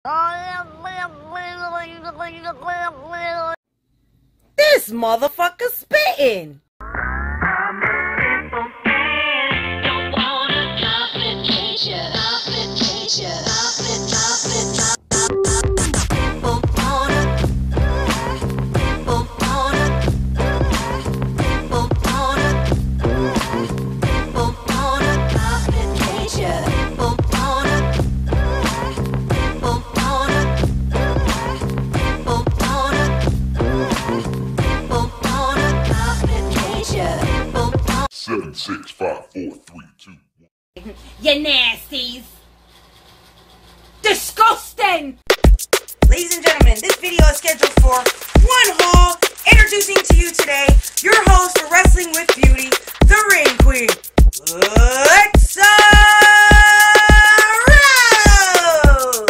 This motherfucker spitting. Seven, 6, 5, 4, 3, 2, 1. You nasties. Disgusting. Ladies and gentlemen, this video is scheduled for one haul. Introducing to you today, your host for Wrestling with Beauty, the Ring Queen, Lexa Rose.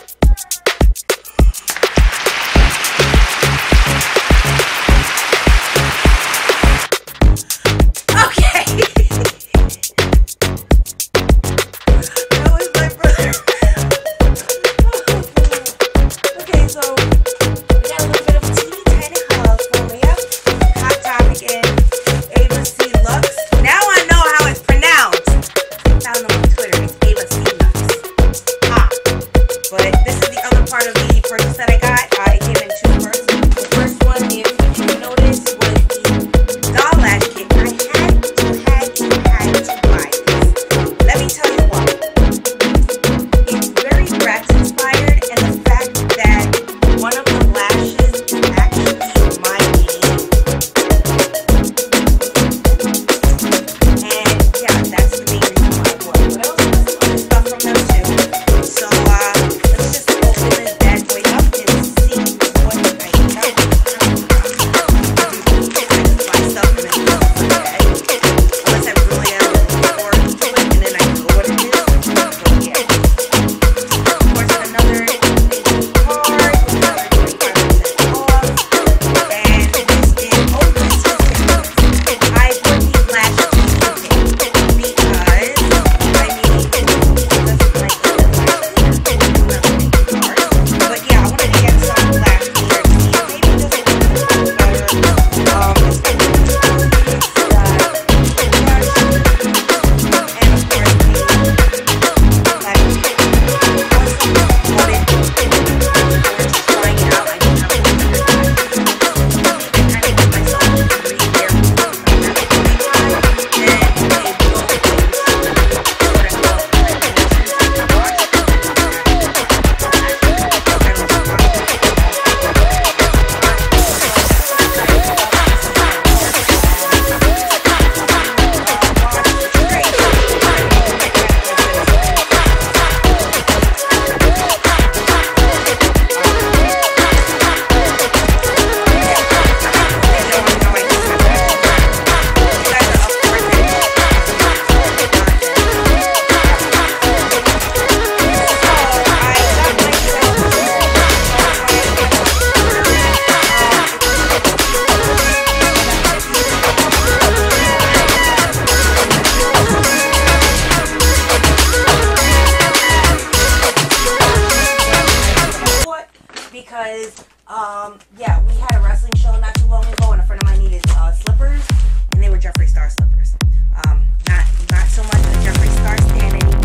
Okay. That was my brother. Okay, so we got a little bit of teeny tiny haul for you. Hot Topic and Ava C. Lux. Now I know how it's pronounced. Found them on Twitter. It's Ava C. Lux. But this is the other part of the purchase that I got. It came in two parts. The first one, if you notice, was the doll lash kit. I had to buy this. Let me tell you why. It's very Bratz inspired, and the fact that one of the lashes is actually my name. And yeah, that's the main reason why I bought it. But I also got some other stuff from them too. So let's just open this bad boy up and see what I got. Buy stuff and then unless I really am forward to it and then I know what it is. But yeah. Of course, another card with another 25% off. And this is open season. I put these lashes in because I mean, doesn't like the lashes. But yeah, I wanted to get some lash here to see if maybe this will be better. It's got because yeah, we had a wrestling show not too long ago, and a friend of mine needed slippers, and they were Jeffree Star slippers. Not so much a Jeffree Star stand anymore.